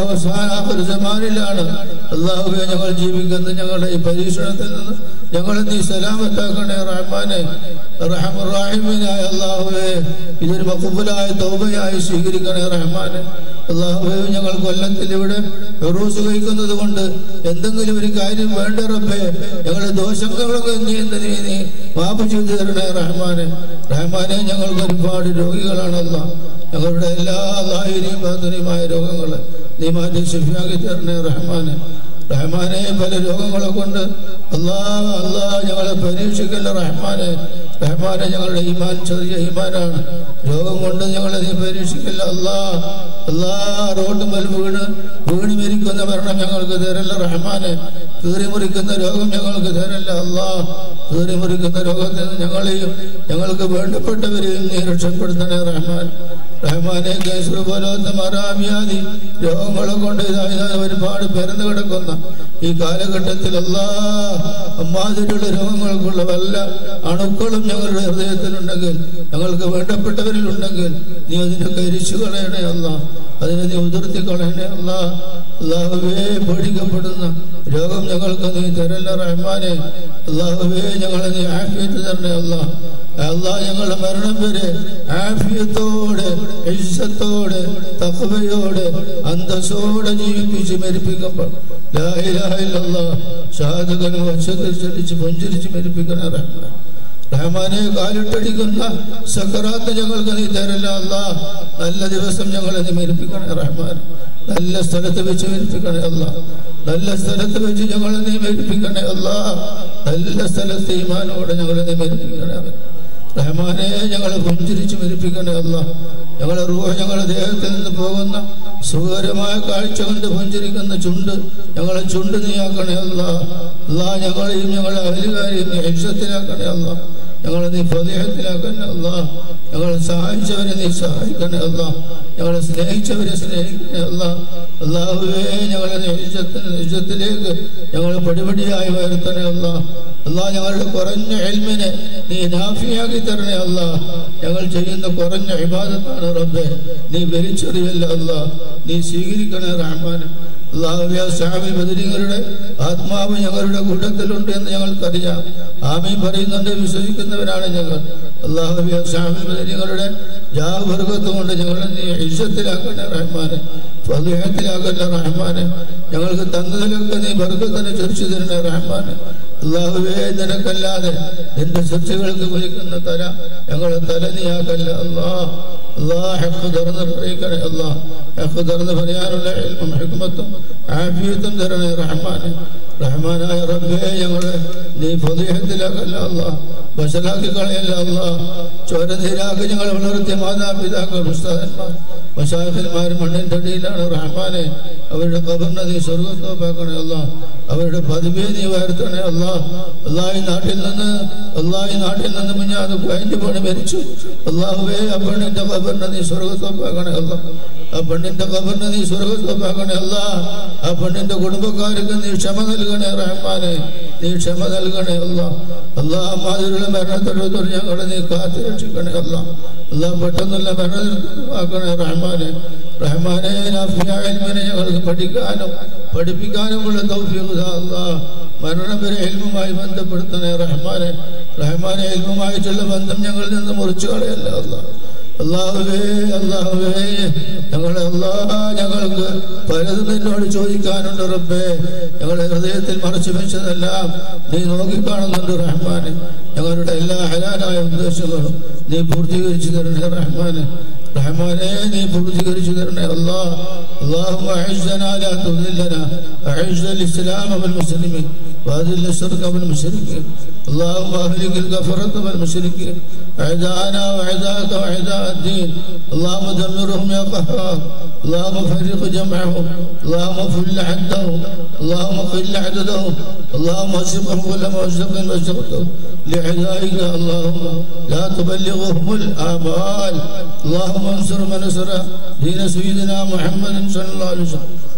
[SPEAKER 4] റഹ്മാൻ ആഖിർ സമാനിലാണ്. അല്ലാഹുവേ ഞങ്ങൾ ജീവിക്കുന്ന ഞങ്ങളുടെ ഈ പരീക്ഷണത്തിൽ നിന്ന് ഞങ്ങളെ നീ സലാമത്താക്കണേ റഹ്മാനെ. റഹ്മാൻ റഹീമിനായ അല്ലാഹുവേ ഇതൊരു മഖബൂലായ തൗബയായി സ്വീകരിക്കണേ റഹ്മാനെ. അല്ലാഹുവേ ഞങ്ങൾ കൊല്ലത്തിൽ ഇവിടെ ഉറൂസ് കഴിക്കുന്നത് കൊണ്ട് എന്തെങ്കിലും ഒരു കാര്യം വേണ്ട റബ്ബേ, ഞങ്ങളുടെ ദോഷങ്ങളൊക്കെ നീ നീ മാപ്പ് ചെയ്തു തരണേ റഹ്മാനെ. റഹ്മാനെ ഞങ്ങൾക്ക് ഒരുപാട് രോഗികളാണല്ലോ, ഞങ്ങളുടെ എല്ലാ ലാഹിരിയും ബാത്തിനിയുമായ രോഗങ്ങൾ നീ മാറ്റി ശിഫിയാക്കി തരണേ റഹ്മാനെ. റഹ്മാനെ പല രോഗങ്ങളെ കൊണ്ട് അല്ലാ അല്ലാ ഞങ്ങളെ പരീക്ഷിക്കല്ല റഹ്മാനെ. റഹ്മാനെ ഞങ്ങളുടെ ഈമാൻ ചെറിയ ഈമാനാണ്, രോഗം കൊണ്ട് ഞങ്ങളെ നീ പരീക്ഷിക്കല്ല അല്ലാ. അല്ലാ റോഡ് മേൽ വീണ് വീണ് മരിക്കുന്ന മരണം ഞങ്ങൾക്ക് തരല്ല റഹ്മാനെ. കീറി മുറിക്കുന്ന രോഗം ഞങ്ങൾക്ക് തരല്ല അല്ലാ. കീറി മുറിക്കുന്ന രോഗത്തിൽ നിന്ന് ഞങ്ങളെയും ഞങ്ങൾക്ക് വേണ്ടപ്പെട്ടവരെയും നീ രക്ഷപ്പെടുത്തണേ റഹ്മാൻ. റഹ്മാനെ കേസർ പോലത്തെ മറാവ്യാധി രോഗങ്ങളെ കൊണ്ട് ഇതായത് ഒരുപാട് പരന്നു കിടക്കുന്ന ഈ കാലഘട്ടത്തിൽ അല്ലാ അമ്മാതിരിയുള്ള രോഗങ്ങൾക്കുള്ള വല്ല അണുക്കളും ഞങ്ങളുടെ ഹൃദയത്തിലുണ്ടെങ്കിൽ, ഞങ്ങൾക്ക് വേണ്ടപ്പെട്ടവരിലുണ്ടെങ്കിൽ നീ അതിനെ കരിച്ചു കളയണേ അല്ലാ, അതിനെ നീ ഉതിർത്തി കളയണേ അല്ലാ. അല്ലാഹുവേ പേടിക്കപ്പെടുന്ന രോഗം ഞങ്ങൾക്ക് നീ തരല്ല റഹ്മാനെ. അല്ലാഹുവേ ഞങ്ങളെ നീ ആഫിയത്ത് തരണേ അല്ലാ. അല്ലാ ഞങ്ങളുടെ മരണം വരെ ആഫിയത്തോടെ ഇസ്സത്തോടെ തഖ്വയോടെ അന്തസ്സോടെ ജീവിപ്പിച്ച് മരിപ്പിക്കുമ്പോൾ ലാ ഇലാഹ ഇല്ലല്ലാഹ് ഷഹാദത്തുൽ വശത്തിൽ ചൊല്ലിച്ച് പുഞ്ചിരിച്ച് മരിപ്പിക്കണേ റഹ്മാൻ. റഹ്മാനെ കാലിട്ടടിക്കുന്ന സക്കറാത്ത് ഞങ്ങൾക്ക് നീ തരല്ല അല്ലാ. നല്ല ദിവസം ഞങ്ങളെ നീ മരിപ്പിക്കണേ റഹ്മാൻ. നല്ല സ്ഥലത്ത് വെച്ച് മരിപ്പിക്കണേ അല്ലാ. നല്ല സ്ഥലത്ത് വെച്ച് ഞങ്ങളെ നീ മരിപ്പിക്കണേ അല്ലാ. നല്ല സ്ഥലത്ത് ഈമാനോടെ ഞങ്ങളെ നീ മരിപ്പിക്കണേ റഹ്മാനെ. ഞങ്ങളെ പുഞ്ചിരിച്ച് മരിപ്പിക്കണേ അല്ലാ. ഞങ്ങളെ റൂഹ് ഞങ്ങളുടെ ദേഹത്തിൽ നിന്ന് പോകുന്ന സുഖകരമായ കാഴ്ച കൊണ്ട് പുഞ്ചിരിക്കുന്ന ചുണ്ട് ഞങ്ങളെ ചുണ്ട് നീയാക്കണേ അല്ലാ. അല്ലാ ഞങ്ങളെയും ഞങ്ങളെ അഹലുകാരെയും നീ ഇജ്ജത്തിലാക്കണേ അല്ലാ. ഞങ്ങളെ നീ ഫദീഹത്തിലാക്കണേ അല്ലാ. ഞങ്ങളെ സഹായിച്ചവരെ നീ സഹായിക്കണേ അല്ലാ. ഞങ്ങളെ സ്നേഹിച്ചവരെ സ്നേഹിക്കണേ അല്ലാ. അല്ലാഹുവേ ഞങ്ങളെ നീ ഇജ്ജത്തിന് ഇജ്ജത്തിലേക്ക് ഞങ്ങളെ പടിപടിയായി വരുത്തണേ അല്ലാ. അല്ലാ ഞങ്ങളുടെ കുറഞ്ഞ ഇൽമിനെ നീ നാഫിയാക്കി തരണേ അല്ലാ. ഞങ്ങൾ ചെയ്യുന്ന കുറഞ്ഞ ഇബാദത്താണ് റബ്ബേ, നീ വലിച്ചെറിയല്ല അല്ലാ, നീ സ്വീകരിക്കണേ റഹ്മാനെ. അല്ലാഹുവേ സഹാബി ബദരീങ്ങളുടെ ആത്മാവ് ഞങ്ങളുടെ കൂട്ടത്തിലുണ്ട് എന്ന് ഞങ്ങൾക്കറിയാം. ആമീൻ പറയുന്നുണ്ട്, വിശ്വസിക്കുന്നവരാണ് ഞങ്ങൾ. അല്ലാഹുവേ സഹാബി ബദരീങ്ങളുടെ ജാഹ് ബർക്കത്ത് കൊണ്ട് ഞങ്ങളെ നീ ഇജ്ജത്തിലാക്കണേ റഹ്മാനെ, ഫദീഹത്തിലാക്കണേ റഹ്മാനെ. ഞങ്ങൾക്ക് തന്നതിലൊക്കെ നീ ബർക്കത്തിനെ ചൊരിച്ചു തരണേ റഹ്മാനെ. അല്ലാഹുവേ നിനക്കല്ലാതെ നിന്റെ സൃഷ്ടികൾക്ക് കുലിക്കുന്ന തല ഞങ്ങളെ തല നീയാക്കല്ല അല്ലാ. അല്ലാ ഹഖ് തുറന്ന് പറയിക്കണേ അല്ലാ. ഹഖ് തുറന്ന് പറയാനുള്ള ഇൽമും ഹിക്മത്തും ആഫിയത്തും തരണേ റഹ്മാനെ. റഹ്മാനായ റബ്ബേ ഞങ്ങളെ നീ ഫദീഹത്തിലാക്കല്ല അല്ലാ, ബശലാക്കി കളയല്ല അല്ലാ. ചോരനീരാക്കി ഞങ്ങളെ വളർത്തിയ മാതാപിതാക്കൾ ഉസ്താദന്മാർ മശായിഖന്മാർ മണ്ണിന്റെ അടിയിലാണ് റഹ്മാനെ. അവരുടെ ഖബറിനെ നീ സ്വർഗ്ഗത്തോപ്പാക്കണേ അല്ലാ. അവരുടെ പദവിയെ നീ ഉയർത്തണേ അല്ലാ. അല്ലാ ഈ നാട്ടിൽ നിന്ന് അല്ലാ ഈ നാട്ടിൽ നിന്ന് മിഞ്ഞാന്ന് പതിനഞ്ച് പണി മരിച്ചു. അല്ലാഹുവേ ആ പെണ്ണിന്റെ ഖബറിനെ നീ സ്വർഗ്ഗത്തോപ്പാക്കണേ അല്ലാ. ആ പെണ്ണിന്റെ ഖബറിനെ നീ സ്വർഗ്ഗത്തോപ്പാക്കണേ അല്ലാ. ആ പെണ്ണിന്റെ കുടുംബക്കാർക്ക് നീ ക്ഷമ നൽകണേ റഹ്മാനെ, നീ ക്ഷമ നൽകണേ അല്ലാ. അല്ലാ മാതിരിയുള്ള മരണത്തോട് ഞങ്ങളെ നീ കാത്തു രക്ഷിക്കണേ അല്ലാ. അല്ലാ പെട്ടെന്നുള്ള മരണമാക്കണേ റഹ്മാനെ. റഹ്മാനെ നാഫിയായ ഇൽമിനെ ഞങ്ങൾക്ക് പഠിക്കാനും പഠിപ്പിക്കാനുമുള്ള തൗഫീഖ് താ അല്ലാ. മരണം വരെ ഇൽമുമായി ബന്ധപ്പെടുത്തണേ റഹ്മാനെ. റഹ്മാനെ ഇൽമുമായിട്ടുള്ള ബന്ധം ഞങ്ങളിൽ നിന്ന് മുറിച്ചു കളയല്ല അല്ലാ. അല്ലാഹുവേ അല്ലാഹുവേ ഞങ്ങളെ അല്ലാ ഞങ്ങൾക്ക് പലതും നിന്നോട് ചോദിക്കാനുണ്ട് റബ്ബേ. ഞങ്ങളുടെ ഹൃദയത്തിൽ മറച്ചു വെച്ചതെല്ലാം നീ നോക്കിക്കാണുന്നുണ്ട് റഹ്മാനെ. ഞങ്ങളുടെ എല്ലാ ഹലാലായ ഉദ്ദേശങ്ങളും നീ പൂർത്തീകരിച്ചു തരണേ റഹ്മാനെ. റഹ്മാനെ നീ പൂർത്തീകരിച്ചു തരണേ അല്ലാ. اللهم أعزنا لا تذلنا، أعز الإسلام والمسلمين وأذل الشرك والمشركين. اللهم أهلك الكفرة والمشركين أعداءنا وأعداءك وأعداء الدين. اللهم دمرهم يا قهار. اللهم فرق جمعهم، اللهم فل عدهم، اللهم قل عددهم، اللهم اشقهم كل مشق مشقتهم لعدائك. اللهم لا تبلغهم الآمال. اللهم انصر من نصر دين سيدنا محمد صلى الله عليه وسلم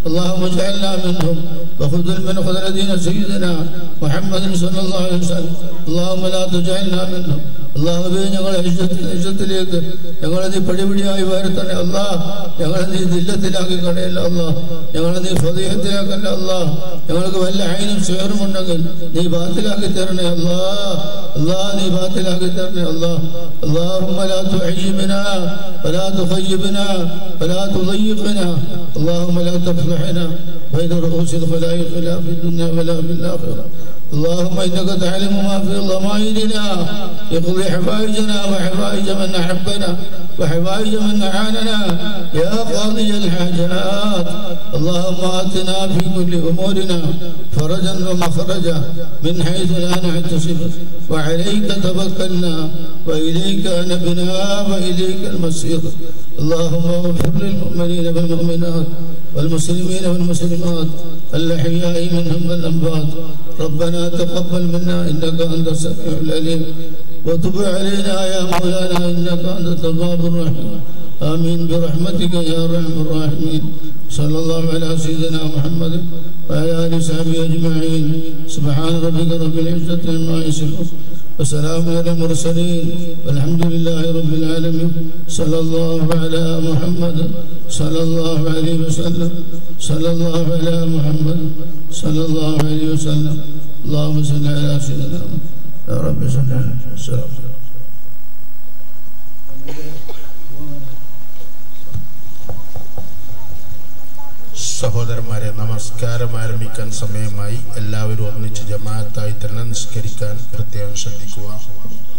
[SPEAKER 4] اللهم اجعلنا منهم وخذل من خذل دين سيدنا محمد صلى الله عليه وسلم اللهم لا تجعلنا منهم അള്ളാഹുവേ ഞങ്ങളെ ഇജ്ജത്തിലേക്ക് ഞങ്ങളെ നീ പടിപടിയായി വരുത്തണേ അല്ലാഹ് ഞങ്ങളെ നീ ദില്ലത്തിലാക്കി കളയല്ല അല്ലാഹ് ഞങ്ങളെ നീ ഫദീഹത്തിലാക്കല്ല അല്ലാഹ് ഞങ്ങൾക്ക് വല്ല ഐനും ഷെയറും ഉണ്ടെങ്കിൽ നീ ബാത്തിലാക്കി തരണേ അല്ലാഹ് അല്ലാഹ് നീ ബാത്തിലാക്കി തരണേ അല്ലാഹ് اللهم لا تعجبنا ولا تخيبنا ولا تضيقنا اللهم لا تفضحنا بين رؤوس الخلائق لا في الدنيا ولا في الآخرة اللهم إنك تعلم ما في ضمائرنا اقضي حوائجنا وحوائج من أحبنا وحوائج من أعاننا يا قاضي الحاجات اللهم آتنا في كل أمورنا فرجا ومخرجا من حيث لا نحتسب وعليك توكلنا وإليك نبنا وإليك المصير اللهم اغفر للمؤمنين والمؤمنات والمسلمين والمسلمات الأحياء منهم والأموات ربنا تقبل منا إنك أنت السميع العليم وتب علينا يا مولانا إنك أنت التواب الرحيم آمين برحمتك يا أرحم الراحمين صلى الله على سيدنا محمد وعلى آله وصحبه أجمعين سبحان ربك رب العزة عما يصفون وسلام على المرسلين والحمد لله رب العالمين صلى الله على محمد صلى الله عليه وسلم صلى الله على محمد صلى الله عليه وسلم اللهم صل على سيدنا محمد يا رب صل على السلام
[SPEAKER 5] സഹോദരന്മാരെ നമസ്കാരം ആരംഭിക്കാൻ സമയമായി എല്ലാവരും ഒന്നിച്ച് ജമാഅത്തായി തന്നെ നിസ്കരിക്കാൻ പ്രത്യേകം ശ്രദ്ധിക്കുക